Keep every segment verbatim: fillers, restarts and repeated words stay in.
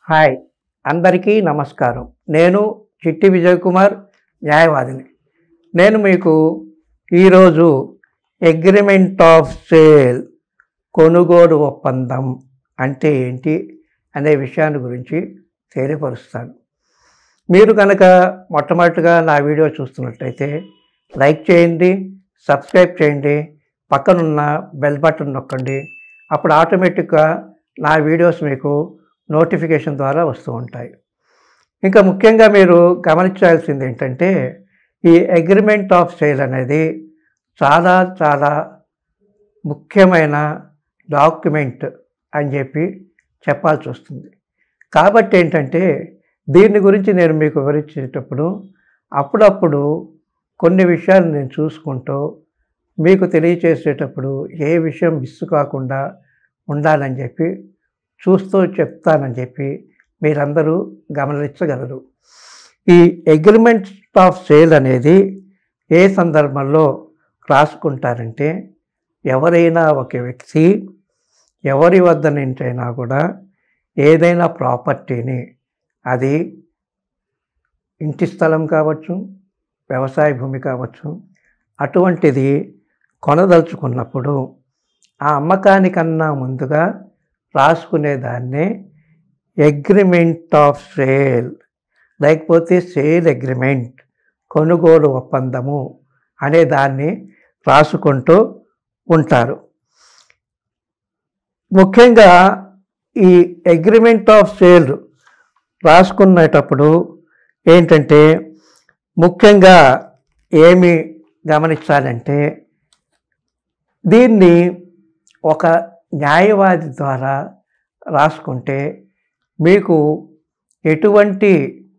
Hi అందరికీ నమస్కారం. నేను చిట్టి విజయ్ కుమార్, న్యాయవాదిని. నేను మీకు ఈరోజు అగ్రిమెంట్ ఆఫ్ సేల్, కొనుగోలు ఒప్పందం అంటే ఏంటి అనే విషయాన్ని గురించి తెలియపరుస్తాను. మీరు కనుక మొట్టమొదటిగా నా వీడియో చూస్తున్నట్లయితే లైక్ చేయండి, సబ్స్క్రైబ్ చేయండి, పక్కనున్న బెల్ బటన్ నొక్కండి. అప్పుడు ఆటోమేటిక్గా నా వీడియోస్ మీకు నోటిఫికేషన్ ద్వారా వస్తూ ఉంటాయి. ఇంకా ముఖ్యంగా మీరు గమనించాల్సింది ఏంటంటే, ఈ అగ్రిమెంట్ ఆఫ్ సేల్ అనేది చాలా చాలా ముఖ్యమైన డాక్యుమెంట్ అని చెప్పి చెప్పాల్సి వస్తుంది. కాబట్టి ఏంటంటే, దీని గురించి నేను మీకు వివరించేటప్పుడు అప్పుడప్పుడు కొన్ని విషయాలు నేను చూసుకుంటూ మీకు తెలియచేసేటప్పుడు ఏ విషయం మిస్ కాకుండా ఉండాలని చెప్పి చూస్తూ చెప్తానని చెప్పి మీరందరూ గమనించగలరు. ఈ అగ్రిమెంట్ ఆఫ్ సేల్ అనేది ఏ సందర్భంలో రాసుకుంటారంటే, ఎవరైనా ఒక వ్యక్తి ఎవరి వద్ద నుంచైనా కూడా ఏదైనా ప్రాపర్టీని, అది ఇంటి స్థలం కావచ్చు, వ్యవసాయ భూమి కావచ్చు, అటువంటిది కొనదలుచుకున్నప్పుడు ఆ అమ్మకానికన్నా ముందుగా రాసుకునేదాన్నే అగ్రిమెంట్ ఆఫ్ సేల్, లేకపోతే సేల్ అగ్రిమెంట్, కొనుగోలు ఒప్పందము అనే దాన్ని రాసుకుంటూ ఉంటారు. ముఖ్యంగా ఈ అగ్రిమెంట్ ఆఫ్ సేల్ రాసుకునేటప్పుడు ఏంటంటే, ముఖ్యంగా ఏమి గమనించాలంటే, దీన్ని ఒక న్యాయవాది ద్వారా రాసుకుంటే మీకు ఎటువంటి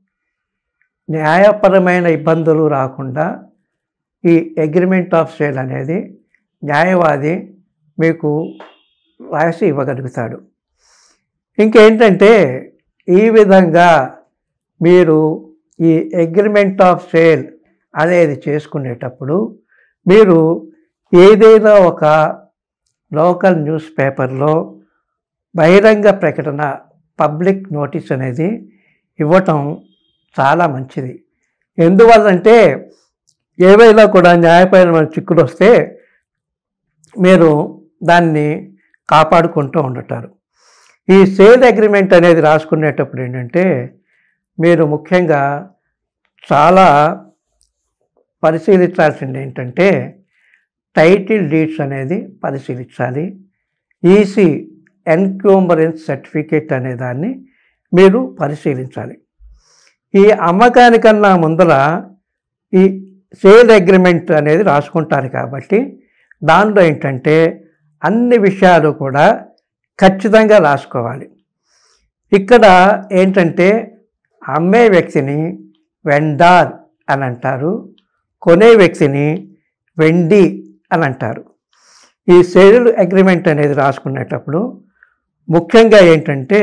న్యాయపరమైన ఇబ్బందులు రాకుండా ఈ అగ్రిమెంట్ ఆఫ్ సేల్ అనేది న్యాయవాది మీకు రాసి ఇవ్వగలుగుతాడు. ఇంకేంటంటే, ఈ విధంగా మీరు ఈ అగ్రిమెంట్ ఆఫ్ సేల్ అనేది చేసుకునేటప్పుడు మీరు ఏదైనా ఒక లోకల్ న్యూస్ పేపర్లో బహిరంగ ప్రకటన, పబ్లిక్ నోటీస్ అనేది ఇవ్వటం చాలా మంచిది. ఎందువల్లంటే, ఏవైనా కూడా న్యాయపరమైన చిక్కులు వస్తే మీరు దాన్ని కాపాడుకుంటూ ఉండటారు. ఈ సేల్ అగ్రిమెంట్ అనేది రాసుకునేటప్పుడు ఏంటంటే, మీరు ముఖ్యంగా చాలా పరిశీలించాల్సింది ఏంటంటే, టైటిల్ డీడ్స్ అనేది పరిశీలించాలి. ఈసీ ఎన్క్యూంబరెన్స్ సర్టిఫికేట్ అనే దాన్ని మీరు పరిశీలించాలి. ఈ అమ్మకానికన్నా ముందర ఈ సేల్ అగ్రిమెంట్ అనేది రాసుకుంటారు కాబట్టి దానిలో ఏంటంటే అన్ని విషయాలు కూడా ఖచ్చితంగా రాసుకోవాలి. ఇక్కడ ఏంటంటే, అమ్మే వ్యక్తిని వెండార్ అని అంటారు, కొనే వ్యక్తిని వెండి అని అంటారు. ఈ సేల్ అగ్రిమెంట్ అనేది రాసుకునేటప్పుడు ముఖ్యంగా ఏంటంటే,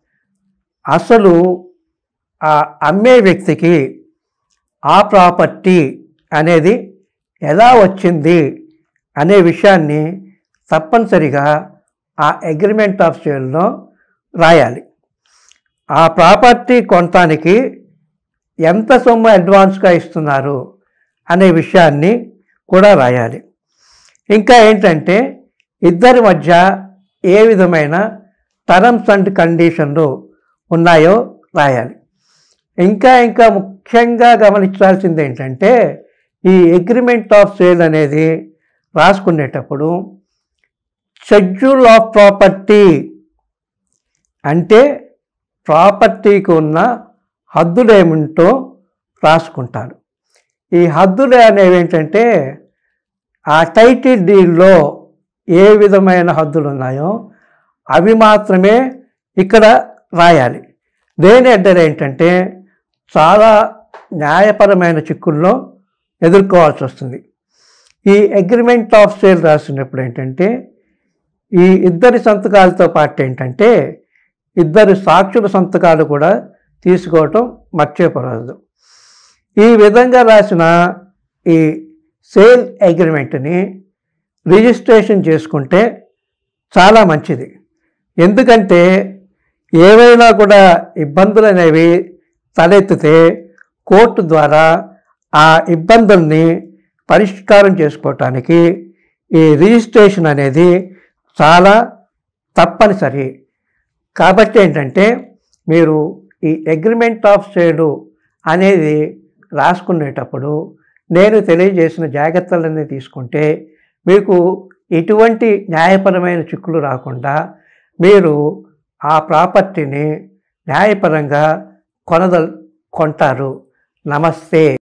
అసలు ఆ అమ్మే వ్యక్తికి ఆ ప్రాపర్టీ అనేది ఎలా వచ్చింది అనే విషయాన్ని తప్పనిసరిగా ఆ అగ్రిమెంట్ ఆఫ్ సేల్లో రాయాలి. ఆ ప్రాపర్టీ కొనటానికి ఎంత సొమ్ము అడ్వాన్స్గా ఇస్తున్నారు అనే విషయాన్ని కూడా రాయాలి. ఇంకా ఏంటంటే, ఇద్దరి మధ్య ఏ విధమైన టర్మ్స్ అండ్ కండిషన్లు ఉన్నాయో రాయాలి. ఇంకా ఇంకా ముఖ్యంగా గమనించాల్సింది ఏంటంటే, ఈ అగ్రిమెంట్ ఆఫ్ సేల్ అనేది రాసుకునేటప్పుడు షెడ్యూల్ ఆఫ్ ప్రాపర్టీ అంటే ప్రాపర్టీకి ఉన్న హద్దులు ఏమిటో రాసుకుంటారు. ఈ హద్దులు అనేవి ఏంటంటే, ఆ టైటిల్ డీడ్లో ఏ విధమైన హద్దులు ఉన్నాయో అవి మాత్రమే ఇక్కడ రాయాలి. దేని అడ్డర్ ఏంటంటే, చాలా న్యాయపరమైన చిక్కుల్లో ఎదుర్కోవాల్సి వస్తుంది. ఈ అగ్రిమెంట్ ఆఫ్ సేల్ రాసినప్పుడు ఏంటంటే, ఈ ఇద్దరి సంతకాలతో పాటు ఏంటంటే ఇద్దరు సాక్షుల సంతకాలు కూడా తీసుకోవటం మర్చిపోరాదు. ఈ విధంగా రాసిన ఈ సేల్ అగ్రిమెంట్ని రిజిస్ట్రేషన్ చేసుకుంటే చాలా మంచిది. ఎందుకంటే ఏవైనా కూడా ఇబ్బందులు అనేవి తలెత్తితే కోర్టు ద్వారా ఆ ఇబ్బందుల్ని పరిష్కారం చేసుకోవటానికి ఈ రిజిస్ట్రేషన్ అనేది చాలా తప్పనిసరి. కాబట్టి ఏంటంటే మీరు ఈ అగ్రిమెంట్ ఆఫ్ సేల్ అనేది రాసుకునేటప్పుడు నేను తెలియజేసిన జాగ్రత్తలన్నీ తీసుకుంటే మీకు ఎటువంటి న్యాయపరమైన చిక్కులు రాకుండా మీరు ఆ ప్రాపర్టీని న్యాయపరంగా కొనదల్ కొంటారు. నమస్తే.